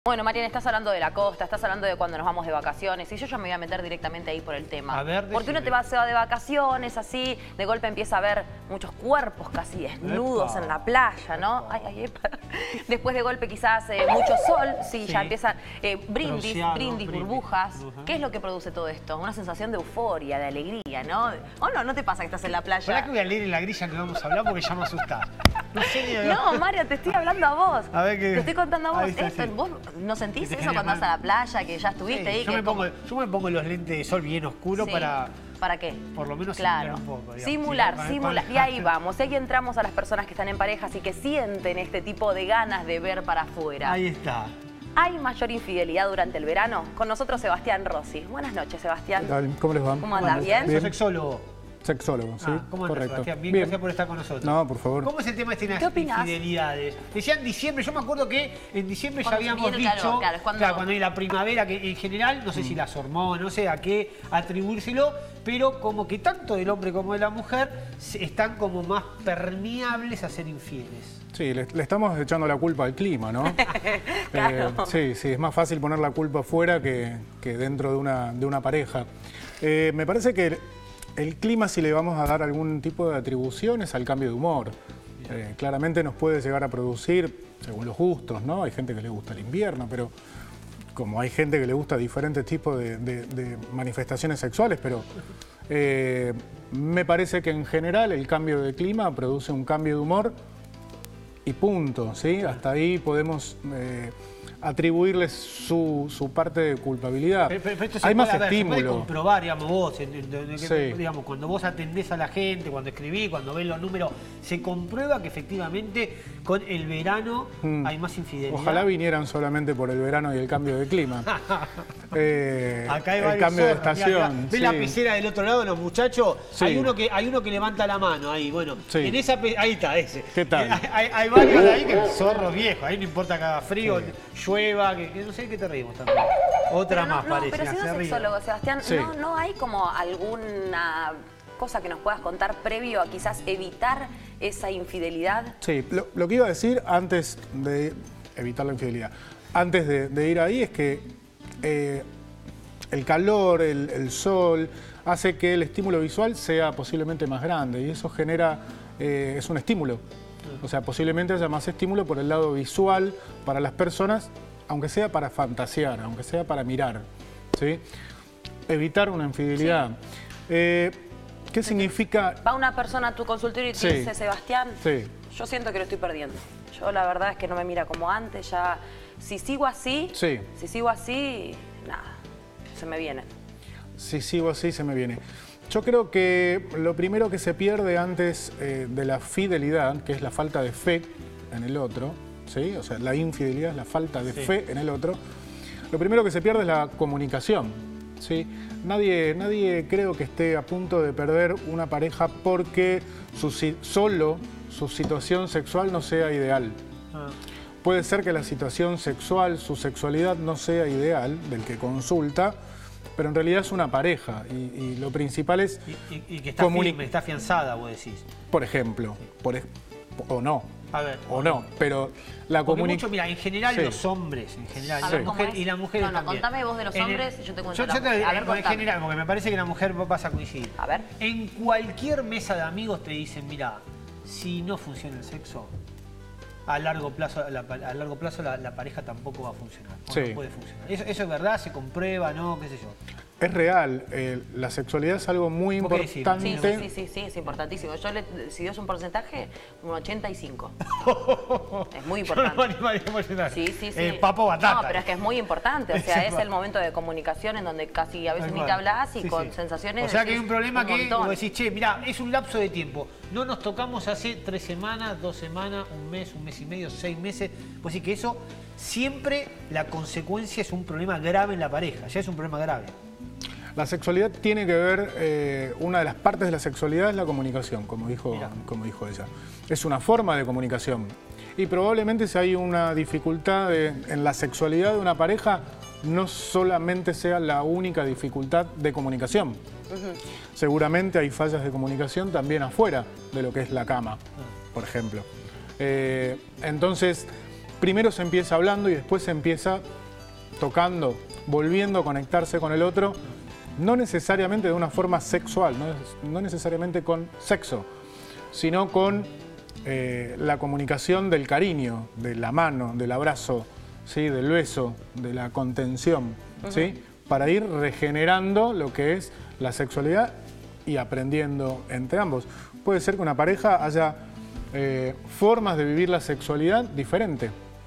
Bueno, Mariana, estás hablando de la costa, estás hablando de cuando nos vamos de vacaciones y yo ya me voy a meter directamente ahí por el tema. A ver, porque uno se va de vacaciones así, de golpe empieza a ver muchos cuerpos casi desnudos en la playa, ¿no? Ay, ay, epa. Después de golpe quizás mucho sol, sí, ya empiezan brindis, burbujas. ¿Qué es lo que produce todo esto? Una sensación de euforia, de alegría, ¿no? ¿O no? ¿No te pasa que estás en la playa? ¿Para que voy a leer en la grilla que vamos a hablar porque ya me asusta? No sé ni de... No, Mario, te estoy hablando a vos. A ver qué... Te estoy contando a vos está, esto. sí. ¿Vos no sentís Te eso genera cuando vas a la playa, que ya estuviste ahí? Yo me pongo los lentes de sol bien oscuros para... ¿Para qué? Por lo menos claro, simular un poco. Simular. Y ahí vamos. Y ahí entramos a las personas que están en parejas y que sienten este tipo de ganas de ver para afuera. Ahí está. ¿Hay mayor infidelidad durante el verano? Con nosotros Sebastián Rossi. Buenas noches, Sebastián. ¿Qué tal? ¿Cómo les va? ¿Cómo andás? ¿Bien? Sos sexólogo. Sexólogo, sí. ¿Cómo andás, correcto. Sebastián? Bien, gracias por estar con nosotros. No, por favor. ¿Cómo es el tema de ¿Qué estas opinás? infidelidades? Decían diciembre, yo me acuerdo que en diciembre Cuando ya habíamos viene el dicho, calor, claro, es cuando hay la primavera, que en general, no sé si las hormonas, no sé a qué atribuírselo, pero como que tanto del hombre como de la mujer están como más permeables a ser infieles. Sí, le estamos echando la culpa al clima, ¿no? Claro. Sí, es más fácil poner la culpa fuera que dentro de una pareja. Me parece que el clima, si le vamos a dar algún tipo de atribuciones al cambio de humor, claramente nos puede llegar a producir, según los gustos, ¿no? Hay gente que le gusta el invierno, pero como hay gente que le gusta diferentes tipos de manifestaciones sexuales, pero me parece que en general el cambio de clima produce un cambio de humor y punto, ¿sí? Hasta ahí podemos atribuirles su parte de culpabilidad. Pero esto hay más se puede estímulo. comprobar, digamos, vos, Sí. digamos, cuando vos atendés a la gente, cuando escribís, cuando ves los números, se comprueba que efectivamente con el verano hay más infidelidad. Ojalá vinieran solamente por el verano y el cambio de clima. Acá hay el varios cambio de zorros. estación. Mirá, ¿ves la pecera del otro lado, los muchachos? Sí. Hay uno que levanta la mano ahí, bueno, Sí. en esa ahí está ese. ¿Qué tal? Hay varios ahí que zorros viejos, ahí no importa que haga frío, llueva, que no sé qué te reímos también. Otra Pero más parece. Pero si se sos ríe. sexólogo, Sebastián, Sí. ¿no hay como alguna cosa que nos puedas contar previo a quizás evitar esa infidelidad? Sí, lo que iba a decir antes de evitar la infidelidad, antes de ir ahí es que el calor, el sol, hace que el estímulo visual sea posiblemente más grande y eso genera, es un estímulo. O sea, posiblemente haya más estímulo por el lado visual para las personas, aunque sea para fantasear, aunque sea para mirar, ¿sí? Evitar una infidelidad. ¿Qué significa? Va una persona a tu consultorio y te Sí. dice, Sebastián, Sí. yo siento que lo estoy perdiendo. Yo la verdad es que no me mira como antes, ya si sigo así, Sí. nada, se me viene. Si sigo así, se me viene. Yo creo que lo primero que se pierde antes de la fidelidad, que es la falta de fe en el otro, ¿sí? O sea, la infidelidad es la falta de fe en el otro. Lo primero que se pierde es la comunicación, ¿sí? Nadie creo que esté a punto de perder una pareja porque solo su situación sexual no sea ideal. Puede ser que la situación sexual, su sexualidad no sea ideal del que consulta, pero en realidad es una pareja y lo principal es... Y que está firme, está afianzada, vos decís. Por ejemplo, o no. A ver. O no, pero la comunicación... Mira, en general Sí. los hombres, en general, A ver, ¿cómo es? y las mujeres No, también. contame vos de los hombres y yo te cuento la mujer. A ver, en contame. general, porque me parece que la mujer vas a coincidir. A ver. En cualquier mesa de amigos te dicen, mira, si no funciona el sexo, a largo plazo la pareja tampoco va a funcionar. O Sí. no puede funcionar. Eso es verdad, se comprueba, ¿no? ¿Qué sé yo? Es real, la sexualidad es algo muy ¿Vos qué decís? importante. Sí, es importantísimo. Si dio un porcentaje, un 85. Es muy Yo no importante. me animaría a emocionar. Sí. Papo batata. No, pero es que es muy importante. O sea, es el momento de comunicación en donde casi a veces Tal ni cual. te hablas y Sí, con sí. sensaciones... O sea que hay un decís problema que montón. vos decís, che, mirá, es un lapso de tiempo. No nos tocamos hace 3 semanas, 2 semanas, un mes y medio, 6 meses. Pues sí que eso siempre la consecuencia es un problema grave en la pareja. Ya es un problema grave. La sexualidad tiene que ver, una de las partes de la sexualidad es la comunicación, como dijo ella. Es una forma de comunicación. Y probablemente si hay una dificultad en la sexualidad de una pareja, no solamente sea la única dificultad de comunicación. Seguramente hay fallas de comunicación también afuera de lo que es la cama, por ejemplo. Entonces, primero se empieza hablando y después se empieza tocando, volviendo a conectarse con el otro, no necesariamente de una forma sexual, no necesariamente con sexo, sino con la comunicación del cariño, de la mano, del abrazo, ¿sí? Del beso, de la contención, ¿sí? Para ir regenerando lo que es la sexualidad y aprendiendo entre ambos. Puede ser que una pareja haya formas de vivir la sexualidad diferente.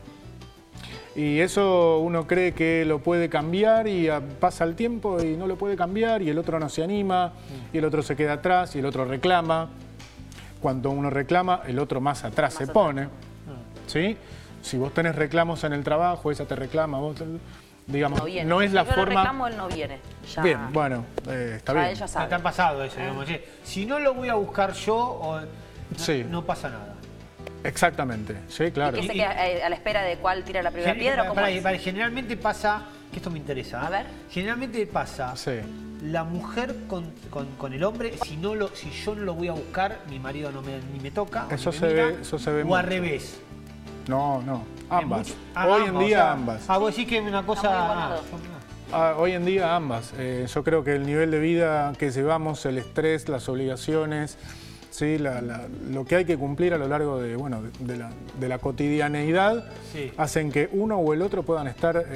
Y eso uno cree que lo puede cambiar y pasa el tiempo y no lo puede cambiar y el otro no se anima y el otro se queda atrás y el otro reclama. Cuando uno reclama, el otro más atrás se pone, ¿sí? Si vos tenés reclamos en el trabajo, ella te reclama, vos, digamos, no es la forma... Yo reclamo, él no viene. Ya. Bien, bueno, está bien. Ella sabe. Te ha pasado eso, digamos. Si no lo voy a buscar yo, Sí. no pasa nada. Exactamente, sí, claro. ¿Y qué se queda a la espera de cuál tira la primera piedra? ¿Cómo es? Generalmente pasa, que esto me interesa, A ver. Generalmente pasa, Sí. la mujer con el hombre, si yo no lo voy a buscar, mi marido ni me toca, Eso ni se me mira, ve, eso se ve o mucho. al revés. No, ambas. Ah, Hoy en ambas, día o sea, ambas. vos decís que es una cosa... Está muy igualado. Hoy en día ambas. Yo creo que el nivel de vida que llevamos, el estrés, las obligaciones, ¿sí? Lo que hay que cumplir a lo largo de la cotidianeidad, Sí. hacen que uno o el otro puedan estar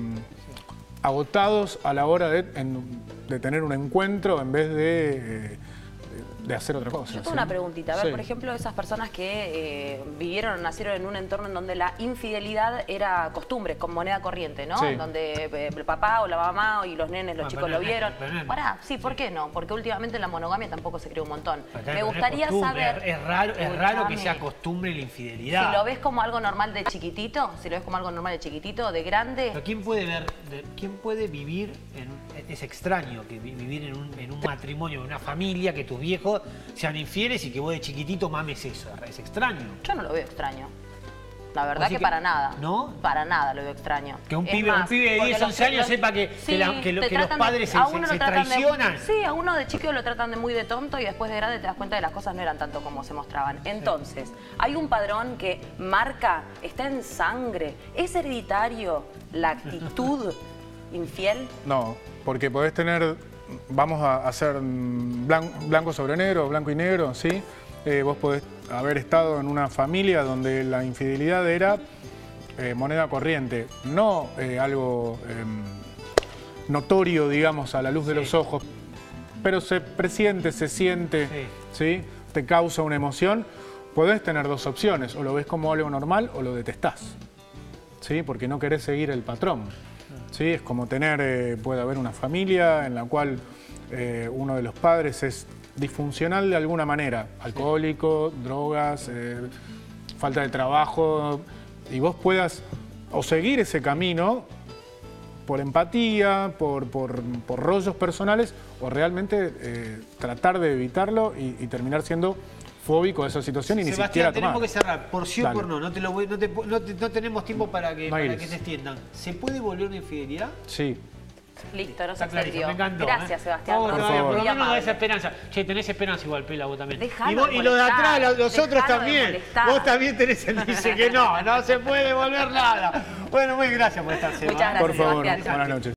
agotados a la hora de tener un encuentro en vez de hacer otra cosa. Yo tengo ¿sí? una preguntita. A ver, Sí. por ejemplo, esas personas que vivieron o nacieron en un entorno en donde la infidelidad era costumbre, con moneda corriente, ¿no? Sí. Donde el papá o la mamá y los nenes, los chicos pero lo no es- vieron. pero no es- Pará, sí, ¿por qué no? Porque últimamente la monogamia tampoco se creó un montón. Pero Me no es gustaría costumbre, saber... Es raro que Escuchame. sea costumbre la infidelidad. Si lo ves como algo normal de chiquitito, si lo ves como algo normal de chiquitito, de grande... Pero ¿quién puede vivir es extraño que vivir en un matrimonio, en una familia, que tus viejos sean infieles y que vos de chiquitito mames eso? Es extraño. Yo no lo veo extraño. La verdad Así que que- para nada. ¿No? Para nada lo veo extraño. Que un Es pibe más, de 10, porque 11 años sepa que sí, los te tratan padres a uno se lo tratan traicionan. Sí, a uno de chico lo tratan de muy de tonto y después de grande te das cuenta de que las cosas no eran tanto como se mostraban. Entonces, hay un padrón que marca, está en sangre. ¿Es hereditario la actitud infiel? No, porque podés tener, vamos a hacer blanco sobre negro, blanco y negro, ¿sí? Vos podés haber estado en una familia donde la infidelidad era moneda corriente, no algo notorio, digamos, a la luz de los ojos, pero se presiente, se siente, ¿sí? Te causa una emoción. Podés tener dos opciones, o lo ves como algo normal o lo detestás, ¿sí? Porque no querés seguir el patrón. ¿Sí? Es como tener, puede haber una familia en la cual uno de los padres es disfuncional de alguna manera, alcohólico, drogas, falta de trabajo, y vos puedas o seguir ese camino por empatía, por rollos personales, o realmente tratar de evitarlo y terminar siendo fóbico de esa situación y ni siquiera Sebastián, tomar. tenemos que cerrar. Por sí o Dale. por no. No tenemos tiempo para que Bailes. se extiendan. ¿Se puede volver una infidelidad? Sí. Listo, no se Está clarísimo, extendió. me encantó. Gracias, Sebastián. Vamos, Por todavía, favor. por lo Muy menos da amable. esa esperanza. Che, tenés esperanza igual, Pela, vos también. Dejalo Y los de atrás, molestar, los otros dejalo de también. molestar. Vos también tenés el dice que no se puede volver nada. Bueno, muy gracias por estar, Seba. Muchas gracias, Por favor, Sebastián. buenas noches.